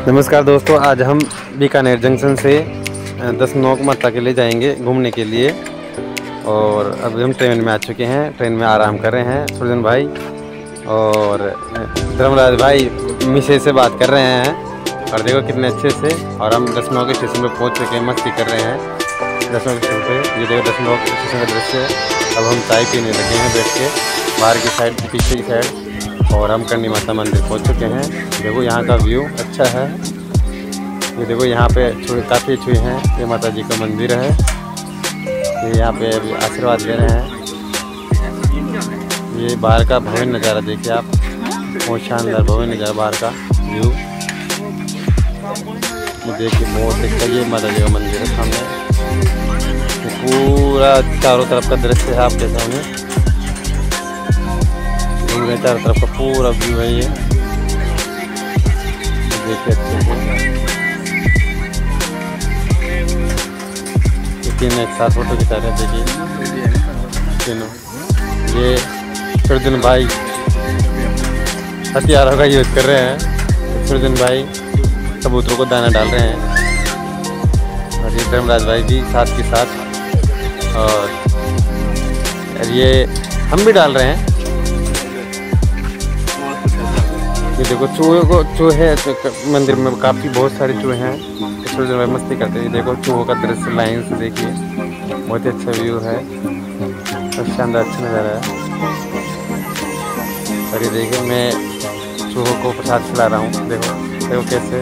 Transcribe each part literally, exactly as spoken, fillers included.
नमस्कार दोस्तों, आज हम बीकानेर जंक्शन से दशनोक माता के लिए जाएंगे घूमने के लिए। और अभी हम ट्रेन में आ चुके हैं। ट्रेन में आराम कर रहे हैं सुरजन भाई और धर्मराज भाई मिसे से बात कर रहे हैं। और देखो कितने अच्छे से। और हम दशनोक स्टेशन पे पहुंच चुके हैं, मस्ती कर रहे हैं दशनोक स्टेशन पे। ये देखो दशनोक स्टेशन का दृश्य है। अब हम चाय पीने लगे हैं बैठ के बाहर की साइड, पीछे की साइड। और हम करणी माता मंदिर पहुंच चुके हैं। देखो यहाँ का व्यू अच्छा है। ये देखो यहाँ पे छुए काफ़ी छुए हैं। ये माता जी का मंदिर है। ये यहाँ पे अभी आशीर्वाद ले रहे हैं। ये बाहर का भव्य नज़ारा देखिए आप, बहुत शानदार भव्य नज़ारा बाहर का व्यू। ये देखिए बहुत अच्छा, ये माता जी का मंदिर है सामने। तो पूरा चारों तरफ का दृश्य है आपके सामने। चारों तरफ का पूरा व्यू है। ये देखिए अच्छे से तीनों एक साथ फोटो खिंचा रहे हैं। देखिए तीनों, ये सुरजन भाई हथियारों का यूज कर रहे हैं। सुरजन भाई कबूतरों को दाना डाल रहे हैं। और ये धर्मराज भाई भी साथ के साथ। और ये हम भी डाल रहे हैं। ये देखो चूहे को, चूहे मंदिर में काफ़ी बहुत सारे चूहे हैं। सुरजन भाई मस्ती करते हैं। देखो चूहों का दृश्य लाइन से देखिए, बहुत ही अच्छा व्यू है और शानदार अच्छा नज़ारा है। और ये देखिए मैं चूहों को प्रसाद खिला रहा हूँ। देखो देखो कैसे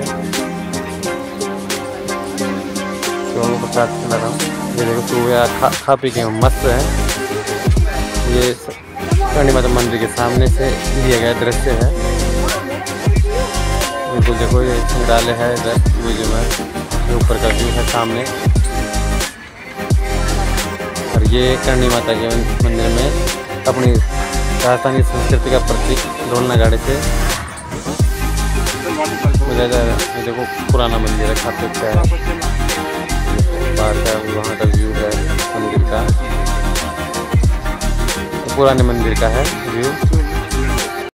चूहों को प्रसाद खिला रहा हूँ। ये देखो चूहे खा खा पी के मस्त हैं। ये करणी माता मंदिर के सामने से लिया गया दृश्य है। तो देखो ये डाले है इधर म्यूजियम है, ये ऊपर का व्यू है सामने। और ये करणी माता के मंदिर में अपनी राजस्थानी संस्कृति का प्रतीक ढोल नगाड़े से बजाया जा रहा है। ये देखो पुराना मंदिर है, काफी अच्छा है। बाहर का वहाँ का व्यू है मंदिर का, पुराने मंदिर का है व्यू।